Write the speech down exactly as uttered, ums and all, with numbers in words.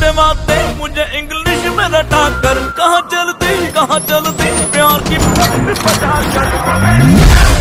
से बातें मुझे इंग्लिश में रटा कर, कहाँ चलती कहाँ चलती प्यार की बजा कर।